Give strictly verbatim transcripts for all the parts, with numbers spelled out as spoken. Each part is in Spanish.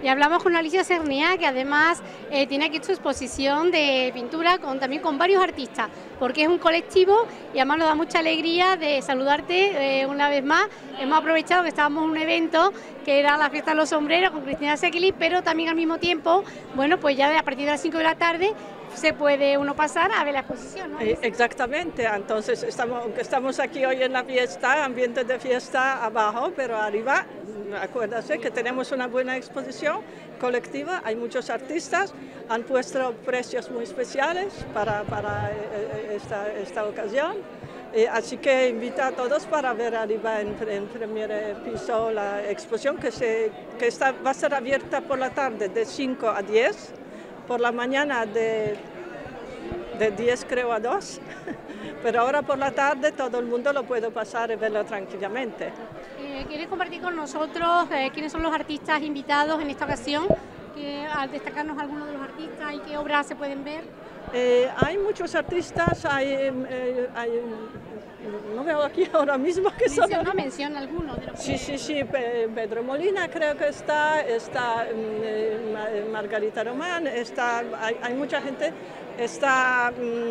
Y hablamos con Alicia Cernía, que además eh, tiene aquí su exposición de pintura con, también con varios artistas, porque es un colectivo y además nos da mucha alegría de saludarte eh, una vez más. Hemos aprovechado que estábamos en un evento que era la Fiesta de los Sombreros con Cristina Seguili, pero también al mismo tiempo, bueno, pues ya a partir de las cinco de la tarde se puede uno pasar a ver la exposición, ¿no? Exactamente, entonces estamos, aunque estamos aquí hoy en la fiesta, ambiente de fiesta abajo, pero arriba, acuérdate que tenemos una buena exposición colectiva, hay muchos artistas, han puesto precios muy especiales para, para esta, esta ocasión, eh, así que invito a todos para ver arriba en, en primer piso la exposición que, se, que está, va a ser abierta por la tarde de cinco a diez, por la mañana de, de diez creo a dos, pero ahora por la tarde todo el mundo lo puede pasar y verlo tranquilamente. Eh, ¿Quieres compartir con nosotros eh, quiénes son los artistas invitados en esta ocasión? Que, al destacarnos algunos de los artistas y qué obras se pueden ver. Eh, hay muchos artistas, hay, eh, hay, no veo aquí ahora mismo que son... Menciona, menciona algunos de los Sí, que... sí, sí, Pedro Molina creo que está, está eh, Margarita Román, está, hay, hay mucha gente, está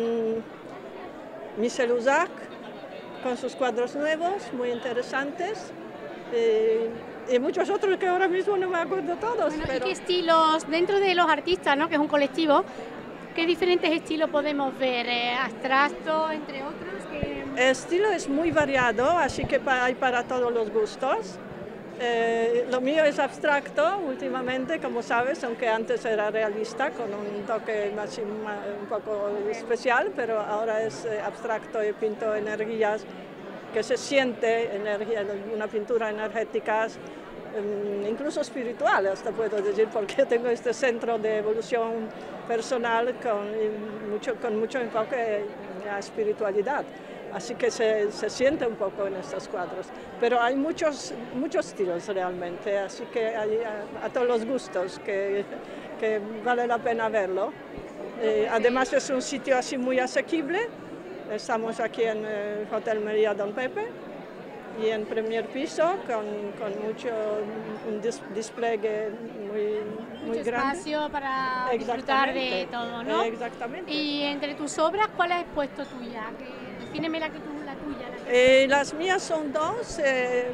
um, Michel Uzac con sus cuadros nuevos, muy interesantes, eh, y muchos otros que ahora mismo no me acuerdo todos. Bueno, pero... ¿y qué estilos, dentro de los artistas, ¿no?, que es un colectivo, qué diferentes estilos podemos ver? Eh, abstracto, entre otros. Que... El estilo es muy variado, así que hay para todos los gustos. Eh, lo mío es abstracto últimamente, como sabes, aunque antes era realista, con un toque más, un poco especial, pero ahora es eh, abstracto y pinto energías que se siente, energía, una pintura energética, eh, incluso espiritual, hasta puedo decir, porque tengo este centro de evolución personal con mucho, con mucho enfoque en la espiritualidad. Así que se, se siente un poco en estos cuadros. Pero hay muchos, muchos estilos realmente, así que hay a, a todos los gustos, que, que vale la pena verlo. Eh, además es un sitio así muy asequible. Estamos aquí en el Hotel Meliá Don Pepe y en primer piso con, con mucho, un dis, despliegue muy, muy mucho grande. Espacio para disfrutar de todo, ¿no? Exactamente. Y entre tus obras, ¿cuál has expuesto tuya? Que, defíneme la, que tú, la tuya. La que... eh, las mías son dos, eh,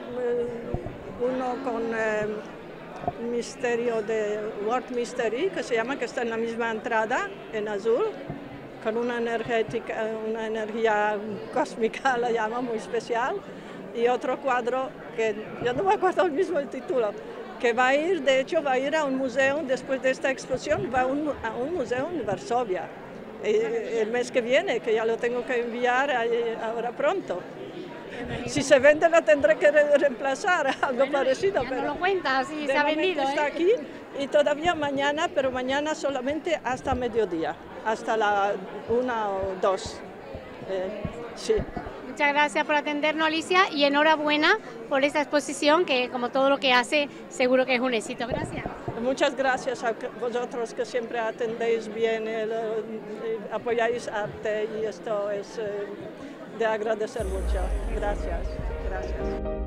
uno con eh, misterio de World Mystery, que se llama, que está en la misma entrada, en azul, con una, energética, una energía cósmica, la llama, muy especial, y otro cuadro que yo no me acuerdo el mismo el título, que va a ir, de hecho, va a ir a un museo, después de esta exposición, va a un, a un museo en Varsovia, el mes que viene, que ya lo tengo que enviar ahora pronto. Si se vende la tendré que re reemplazar, algo bueno, ya parecido. no pero lo cuenta, si se ha vendido. Está ¿eh? aquí y todavía mañana, pero mañana solamente hasta mediodía, hasta la una o dos. Eh, sí. Muchas gracias por atendernos, Alicia, y enhorabuena por esta exposición, que como todo lo que hace, seguro que es un éxito. Gracias. Muchas gracias a vosotros que siempre atendéis bien, eh, eh, apoyáis arte y esto es eh, de agradecer mucho. Gracias. Gracias.